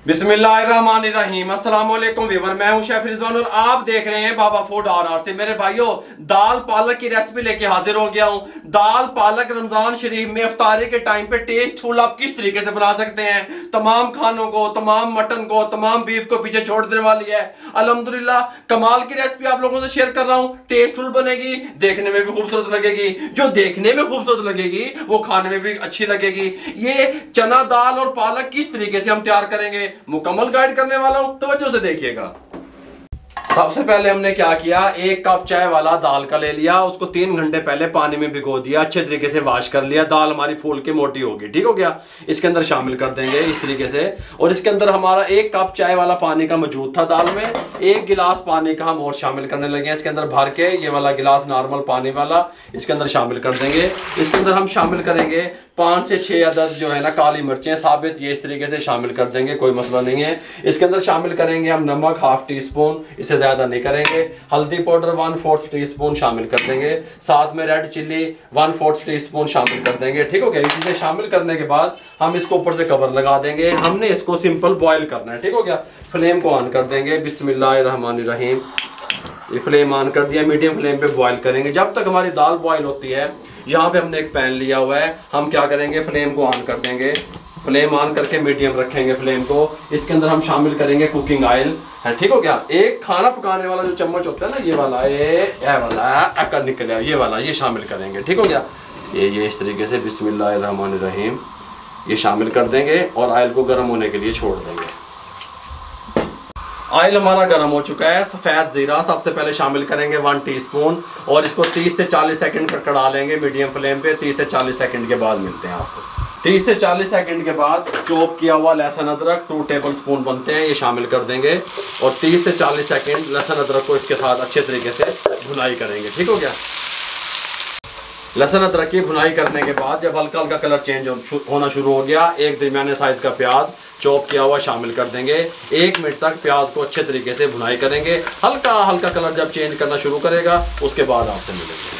बिस्मिल्लाहिर्रहमानिर्रहीम। अस्सलाम वालेकुम व्यूअर, मैं हूं शेफ रिजवान और आप देख रहे हैं बाबा फूड RR से। मेरे भाइयों, दाल पालक की रेसिपी लेके हाजिर हो गया हूं। दाल पालक रमजान शरीफ में इफ्तारी के टाइम पे टेस्टफुल आप किस तरीके से बना सकते हैं। तमाम खानों को, तमाम मटन को, तमाम बीफ को पीछे छोड़ देने वाली है। अल्हम्दुलिल्लाह कमाल की रेसिपी आप लोगों से शेयर कर रहा हूं। टेस्टफुल बनेगी, देखने में भी खूबसूरत लगेगी। जो देखने में खूबसूरत लगेगी वो खाने में भी अच्छी लगेगी। ये चना दाल और पालक किस तरीके से हम तैयार करेंगे मुकम्मल गाइड करने वाला हूं, तवज्जो से देखिएगा। सबसे पहले हमने क्या किया, 1 कप चाय वाला दाल का ले लिया, उसको 3 घंटे पहले पानी में भिगो दिया, अच्छे तरीके से वॉश कर लिया। दाल हमारी फूल के मोटी होगी, ठीक हो गया। इसके अंदर शामिल कर देंगे इस तरीके से। और इसके अंदर हमारा 1 कप चाय वाला पानी का मौजूद था दाल में, 1 गिलास पानी का हम और शामिल करने लगे। इसके अंदर भर के ये वाला गिलास नॉर्मल पानी वाला इसके अंदर शामिल कर देंगे। इसके अंदर हम शामिल करेंगे 5 से 6 अदद जो है ना काली मिर्चें साबित, ये इस तरीके से शामिल कर देंगे, कोई मसला नहीं है। इसके अंदर शामिल करेंगे हम नमक 1/2 टी स्पून, इससे ज्यादा नहीं करेंगे। हल्दी पाउडर 1/4 टी स्पून शामिल कर देंगे। साथ में रेड चिल्ली 1/4 टी स्पून शामिल कर देंगे, ठीक हो गया। ये चीजें शामिल करने के बाद हम इसको ऊपर से कवर लगा देंगे। हमने इसको सिंपल बॉयल करना है, ठीक हो गया। फ्लेम को ऑन कर देंगे, बिस्मिल्लाहिर्रहमानिर्रहीम। ये फ्लेम ऑन कर दिया, मीडियम फ्लेम पे बॉयल करेंगे जब तक हमारी दाल बॉयल होती है। यहाँ पे हमने एक पैन लिया हुआ है, हम क्या करेंगे, फ्लेम को ऑन कर देंगे। फ्लेम ऑन करके मीडियम रखेंगे फ्लेम को। इसके अंदर हम शामिल करेंगे कुकिंग ऑयल, है ठीक हो गया। एक खाना पकाने वाला जो चम्मच होता है ना, ये वाला, ये वाला अकर निकल, ये वाला, ये शामिल करेंगे, ठीक हो गया। ये इस तरीके से बिस्मिल्लाहिर्रहमानिर्रहीम ये शामिल कर देंगे और ऑयल को गर्म होने के लिए छोड़ देंगे। ऑयल हमारा गर्म हो चुका है। सफ़ेद जीरा सबसे पहले शामिल करेंगे 1 टीस्पून और इसको 30 से 40 सेकंड पर कड़ा लेंगे मीडियम फ्लेम पे। 30 से 40 सेकंड के बाद मिलते हैं आपको। 30 से 40 सेकंड के बाद चॉप किया हुआ लहसुन अदरक 2 टेबल स्पून बनते हैं, ये शामिल कर देंगे। और 30 से 40 सेकंड लहसुन अदरक को इसके साथ अच्छे तरीके से भुनाई करेंगे, ठीक हो गया। लहसुन अदरक की भुनाई करने के बाद जब हल्का हल्का कलर चेंज होना शुरू हो गया, एक दरमियाने साइज का प्याज चॉप किया हुआ शामिल कर देंगे। 1 मिनट तक प्याज को अच्छे तरीके से भुनाई करेंगे। हल्का हल्का कलर जब चेंज करना शुरू करेगा उसके बाद आपसे मिलेंगे।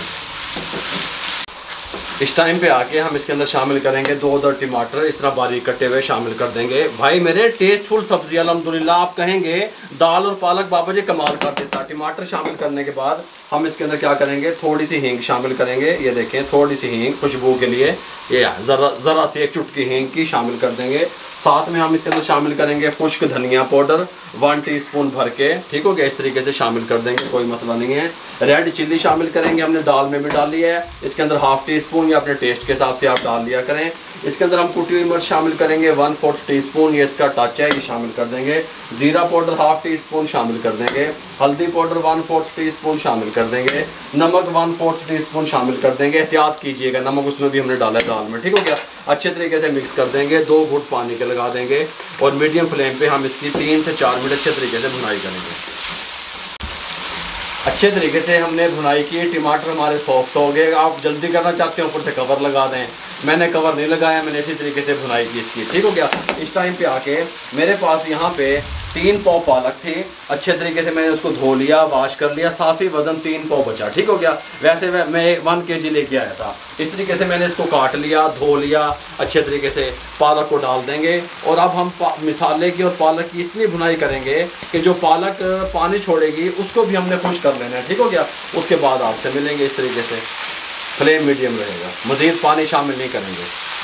इस टाइम पे आके हम इसके अंदर शामिल करेंगे 2 अदद टमाटर इस तरह बारीक कटे हुए शामिल कर देंगे। भाई मेरे टेस्टफुल सब्जी अल्हम्दुलिल्लाह, आप कहेंगे दाल और पालक बाबा जी कमाल कर देता। टमाटर शामिल करने के बाद हम इसके अंदर क्या करेंगे, थोड़ी सी हींग शामिल करेंगे। ये देखें, थोड़ी सी हींग खुशबू के लिए, ये ज़रा सी 1 चुटकी हींग की शामिल कर देंगे। साथ में हम इसके अंदर शामिल करेंगे खुश्क धनिया पाउडर 1 टीस्पून भर के, ठीक हो गया। इस तरीके से शामिल कर देंगे, कोई मसला नहीं है। रेड चिल्ली शामिल करेंगे, हमने दाल में भी डाली है। इसके अंदर 1/2 टीस्पून या अपने टेस्ट के हिसाब से आप डाल लिया करें। इसके अंदर हम कुटी हुई मिर्च शामिल करेंगे 1/4 टीस्पून, ये इसका टच है, ये शामिल कर देंगे। जीरा पाउडर 1/2 टीस्पून शामिल कर देंगे। हल्दी पाउडर 1/4 टीस्पून शामिल कर देंगे। नमक 1/4 टीस्पून शामिल कर देंगे। एहतियात कीजिएगा, नमक उसमें भी हमने डाला है दाल में, ठीक हो गया। अच्छे तरीके से मिक्स कर देंगे। 2 घूंट पानी के लगा देंगे और मीडियम फ्लेम पे हम इसकी 3 से 4 मिनट अच्छे तरीके से भुनाई करेंगे। अच्छे तरीके से हमने भुनाई की, टमाटर हमारे सॉफ्ट हो गए। आप जल्दी करना चाहते हैं ऊपर से कवर लगा दें, मैंने कवर नहीं लगाया, मैंने इसी तरीके से भुनाई की इसकी, ठीक हो गया। इस टाइम पे आके मेरे पास यहाँ पे 3 पाव पालक थी, अच्छे तरीके से मैंने उसको धो लिया, वॉश कर लिया। साथ ही वजन 3 पाव बचा, ठीक हो गया। वैसे मैं 1 kg लेके आया था। इस तरीके से मैंने इसको काट लिया, धो लिया अच्छे तरीके से। पालक को डाल देंगे और अब हम मिसाले की और पालक की इतनी भुनाई करेंगे कि जो पालक पानी छोड़ेगी उसको भी हमने खुश कर लेना है, ठीक हो गया। उसके बाद आपसे मिलेंगे इस तरीके से। फ्लेम मीडियम रहेगा, मज़ीद पानी शामिल नहीं करेंगे।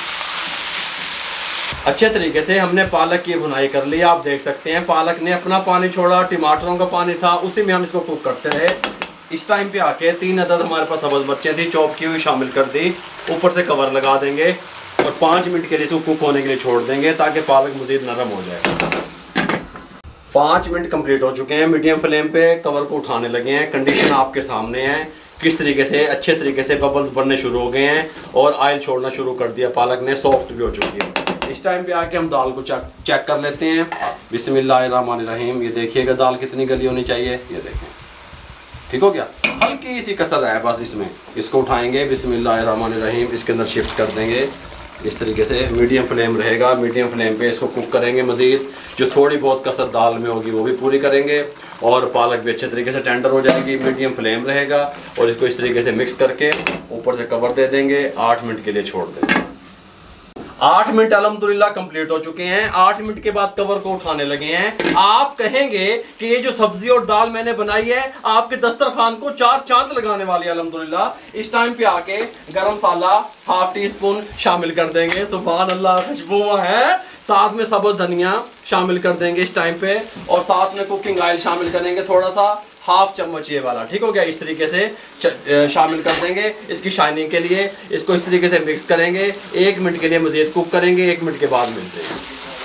अच्छे तरीके से हमने पालक की भुनाई कर ली, आप देख सकते हैं पालक ने अपना पानी छोड़ा, टमाटरों का पानी था, उसी में हम इसको कुक करते रहे। इस टाइम पे आके 3 अदद हमारे पास सब्ज़ मिर्चें थी चॉप की हुई शामिल कर दी। ऊपर से कवर लगा देंगे और 5 मिनट के लिए इसको कुक होने के लिए छोड़ देंगे ताकि पालक मज़ीद नरम हो जाए। 5 मिनट कंप्लीट हो चुके हैं। मीडियम फ्लेम पे कवर को उठाने लगे हैं। कंडीशन आपके सामने है, किस तरीके से अच्छे तरीके से बबल्स बनने शुरू हो गए हैं और ऑयल छोड़ना शुरू कर दिया। पालक ने सॉफ्ट भी हो चुकी है। इस टाइम पे आके हम दाल को चेक कर लेते हैं। बिस्मिल्लाहिर्रहमानिर्रहीम। ये देखिएगा दाल कितनी गली होनी चाहिए, ये देखें, ठीक हो गया। हल्की सी कसर है बस इसमें। इसको उठाएंगे, बिस्मिल्लाहिर्रहमानिर्रहीम, इसके अंदर शिफ्ट कर देंगे। इस तरीके से मीडियम फ्लेम रहेगा, मीडियम फ्लेम पे इसको कुक करेंगे। मज़ीद जो थोड़ी बहुत कसर दाल में होगी वो भी पूरी करेंगे और पालक भी अच्छे तरीके से टेंडर हो जाएगी। मीडियम फ्लेम रहेगा और इसको इस तरीके से मिक्स करके ऊपर से कवर दे देंगे, 8 मिनट के लिए छोड़ देंगे। 8 मिनट अल्हम्दुलिल्लाह कंप्लीट हो चुके हैं। 8 मिनट के बाद कवर को उठाने लगे हैं। आप कहेंगे कि ये जो सब्जी और दाल मैंने बनाई है आपके दस्तरखान को 4 चांद लगाने वाली है अल्हम्दुलिल्लाह। इस टाइम पे आके गरम मसाला ½ टी स्पून शामिल कर देंगे। सुभान अल्लाह, खुशबू है। साथ में सब्ज धनिया शामिल कर देंगे इस टाइम पे, और साथ में कुकिंग ऑयल शामिल करेंगे थोड़ा सा, ½ चम्मच ये वाला, ठीक हो गया। इस तरीके से शामिल कर देंगे इसकी शाइनिंग के लिए। इसको इस तरीके से मिक्स करेंगे। 1 मिनट के लिए मज़ीद कुक करेंगे। 1 मिनट के बाद मिलते हैं।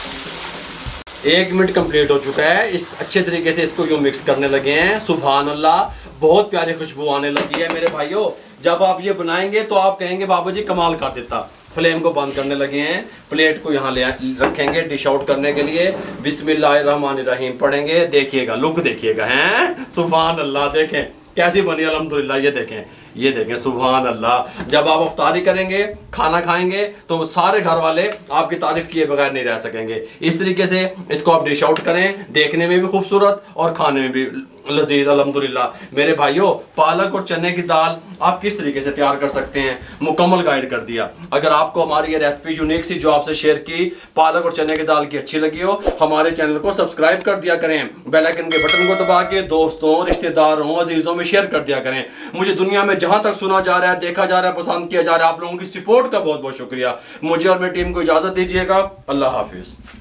1 मिनट कंप्लीट हो चुका है। इस अच्छे तरीके से इसको यूँ मिक्स करने लगे हैं। सुभान अल्लाह, बहुत प्यारी खुशबू आने लगी है मेरे भाइयों। जब आप ये बनाएंगे तो आप कहेंगे बाबा जी कमाल कर देता। फ्लेम को बंद करने लगे हैं। प्लेट को यहाँ ले रखेंगे डिश आउट करने के लिए। बिस्मिल्लाहिर्रहमानिर्रहीम पढ़ेंगे। देखिएगा, लुक देखिएगा, हैं सुभान अल्लाह। देखें कैसी बनी अल्हम्दुलिल्लाह। ये देखें, ये देखें, सुभान अल्लाह। जब आप अफ्तारी करेंगे, खाना खाएंगे, तो सारे घर वाले आपकी तारीफ किए बगैर नहीं रह सकेंगे। इस तरीके से इसको आप डिश आउट करें। देखने में भी खूबसूरत और खाने में भी लजीज अल्हम्दुलिल्लाह। मेरे भाइयों, पालक और चने की दाल आप किस तरीके से तैयार कर सकते हैं मुकम्मल गाइड कर दिया। अगर आपको हमारी ये रेसिपी यूनिक सी जो आपसे शेयर की पालक और चने की दाल की अच्छी लगी हो, हमारे चैनल को सब्सक्राइब कर दिया करें। बेल आइकन के बटन को दबा के दोस्तों, रिश्तेदारों, अजीजों में शेयर कर दिया करें। मुझे दुनिया में जहां तक सुना जा रहा है, देखा जा रहा है, पसंद किया जा रहा है, आप लोगों की सपोर्ट का बहुत बहुत शुक्रिया। मुझे और मेरी टीम को इजाजत दीजिएगा। अल्लाह हाफिज।